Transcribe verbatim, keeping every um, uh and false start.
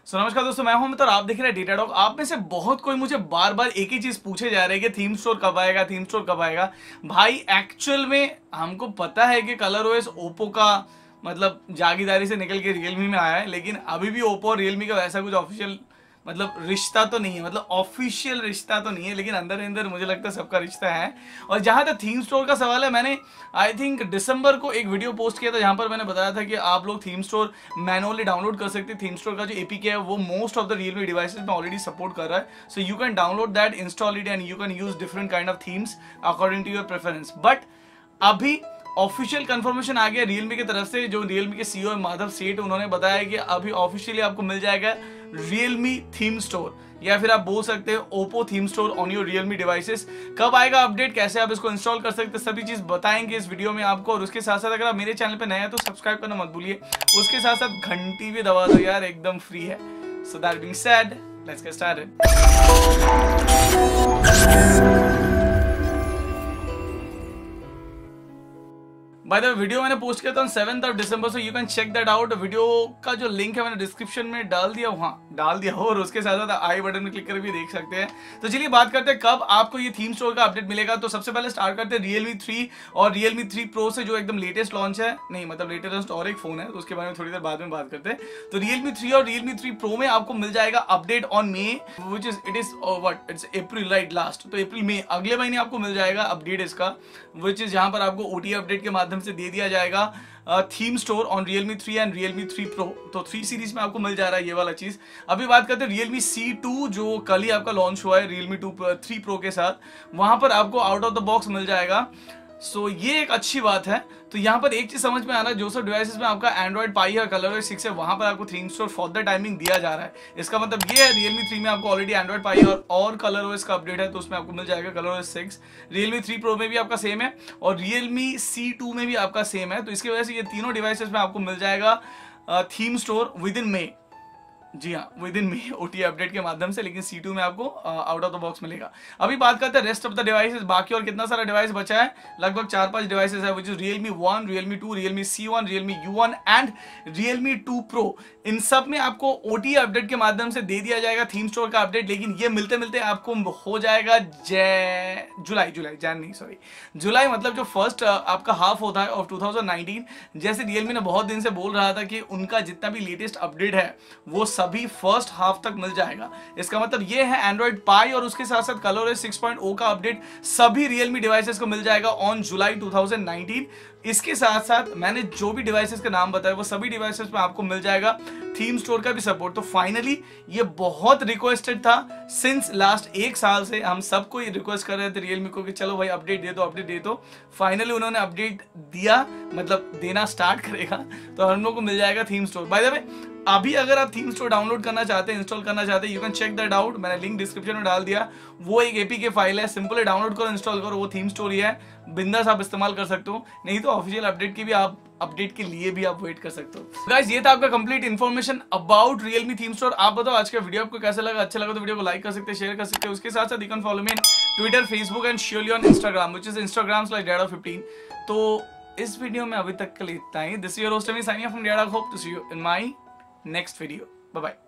सो नमस्कार दोस्तों, मैं हूं अमित और आप देख रहे हैं डेटा डॉग। आप में से बहुत कोई मुझे बार बार एक ही चीज पूछे जा रहे हैं कि थीम स्टोर कब आएगा, थीम स्टोर कब आएगा। भाई एक्चुअल में हमको पता है कि कलर ओएस ओप्पो का मतलब जागीदारी से निकल के रियलमी में आया है, लेकिन अभी भी ओप्पो और रियलमी का वैसा कुछ ऑफिशियल मतलब रिश्ता तो नहीं है, मतलब ऑफिशियल रिश्ता तो नहीं है, लेकिन अंदर अंदर मुझे लगता है सबका रिश्ता है। और जहां तक थीम स्टोर का सवाल है, मैंने आई थिंक दिसंबर को एक वीडियो पोस्ट किया था जहां पर मैंने बताया था कि आप लोग थीम स्टोर मैनुअली डाउनलोड कर सकते हैं। थीम स्टोर का जो एपीके है वो most of the Realme devices में ऑलरेडी सपोर्ट कर रहा है, so you can download that, install it and you can use different kind of themes according to your preference. But अभी ऑफिशियल कंफर्मेशन आ गया रियलमी की तरफ से, जो रियलमी के सीईओ माधव सेठ, उन्होंने बताया कि अभी ऑफिशियली आपको मिल जाएगा रियलमी थीम स्टोर, या फिर आप बोल सकते हैं Oppo theme store on your Realme devices. कब आएगा अपडेट, कैसे आप इसको इंस्टॉल कर सकते हैं, सभी चीज बताएंगे इस वीडियो में आपको। और उसके साथ साथ अगर आप मेरे चैनल पे नए हैं तो सब्सक्राइब करना मत भूलिए, उसके साथ साथ घंटी भी दबा दो यार, एकदम फ्री है। So that being said, let's get started. By the way, video मैंने पोस्ट किया था seventh of December, so you can check that out. Video का जो लिंक है मैंने डिस्क्रिप्शन में डाल दिया, वहां डाल दिया हो, और उसके साथ साथ आई बटन में क्लिक कर भी देख सकते हैं। तो चलिए बात करते हैं कब आपको ये थीम स्टोर का अपडेट मिलेगा। तो सबसे पहले स्टार्ट करते हैं रियलमी थ्री और रियलमी थ्री प्रो से, जो एकदम लेटेस्ट लॉन्च है। नहीं मतलब लेटेस्ट और एक फोन है, तो उसके बारे में थोड़ी देर बाद में बात करते हैं। तो रियलमी थ्री और रियलमी थ्री प्रो में आपको मिल जाएगा update on May, which is it is what it's April right last. तो अप्रैल में अगले महीने आपको मिल जाएगा अपडेट इसका, विच इज जहां पर आपको ओटीए अपडेट के माध्यम से दे दिया जाएगा theme store on Realme three and Realme three pro. तो थ्री सीरीज में आपको मिल जा रहा है ये वाला चीज। अभी बात करते हैं रियलमी सी टू, जो कल ही आपका लॉन्च हुआ है रियलमी टू थ्री प्रो के साथ। वहां पर आपको आउट ऑफ द बॉक्स मिल जाएगा, सो so, ये एक अच्छी बात है। तो यहाँ पर एक चीज समझ में आ रहा है, जो सब डिवाइसेस में आपका एंड्रॉइड पाई है, कलर सिक्स है, वहां पर आपको theme store for the timing दिया जा रहा है। इसका मतलब ये है रियलमी थ्री में आपको ऑलरेडी एंड्रॉइड पाई और, और कलर ओएस का अपडेट है, तो उसमें आपको मिल जाएगा Color OS six. Realme three pro में भी आपका सेम है और रियलमी सी टू में भी आपका सेम है। तो इसकी वजह से ये तीनों डिवाइसेस में आपको मिल जाएगा theme store within May. जी हाँ, within May OTA update के माध्यम से, लेकिन सी टू में आपको आउट ऑफ द बॉक्स मिलेगा। अभी बात करते हैं रेस्ट ऑफ द डिवाइसेस, बाकी और कितना सारा डिवाइस बचा है, लगभग चार पांच डिवाइसेस है, which is Realme one, Realme two, Realme C one, Realme U one and Realme two pro. इन सब में आपको ओटीए अपडेट के माध्यम से दे दिया जाएगा थीम स्टोर का अपडेट, लेकिन ये मिलते मिलते आपको हो जाएगा जै जुलाई जुलाई जैन नहीं सॉरी जुलाई, मतलब जो फर्स्ट आपका हाफ होता है ऑफ टू थाउजेंड नाइनटीन। जैसे रियलमी ने बहुत दिन से बोल रहा था कि उनका जितना भी लेटेस्ट अपडेट है वो सभी फर्स्ट हाफ तक मिल जाएगा। इसका मतलब ये है एंड्रॉइड पाई और उसके साथ साथ कलर सिक्स पॉइंट ओ का अपडेट सभी रियलमी डिवाइसेस को मिल जाएगा on July two thousand nineteen. इसके साथ साथ मैंने जो भी डिवाइसेस का नाम बताया वो सभी डिवाइसेस में आपको मिल जाएगा थीम स्टोर का भी सपोर्ट। तो फाइनली ये बहुत रिक्वेस्टेड था सिंस लास्ट एक साल से, हम सबको ये रिक्वेस्ट कर रहे थे रियलमी को कि चलो भाई अपडेट दे दो, अपडेट दे दो। फाइनली उन्होंने अपडेट दिया, मतलब देना स्टार्ट करेगा, तो हम लोग को मिल जाएगा theme store. By the way, अभी अगर आप थीम स्टोर डाउनलोड करना चाहते हैं, इंस्टॉल करना चाहते हैं, you can check that out. मैंने लिंक डिस्क्रिप्शन में डाल दिया, वो एक एपीके फाइल है, सिंपल है, डाउनलोड करो, इंस्टॉल करो, वो थीम स्टोर ही है, बिंदास आप इस्तेमाल कर सकते हो। नहीं तो ऑफिशियल अपडेट की भी आप अपडेट के लिए भी आप वेट कर सकते हो। गाइस, ये था आपका complete information about Realme theme store. आप बताओ आज का वीडियो आपको कैसा लगा, अच्छा लगा तो वीडियो को लाइक कर सकते हैं, शेयर कर सकते हैं। उसके साथ साथ you can follow me on Twitter, Facebook and surely on Instagram, which is Instagram slash Deda fifteen. तो इस वीडियो में अभी तक के लिए इतना ही। This is your host me signing off from Deda. Hope to see you in my next video. Bye bye.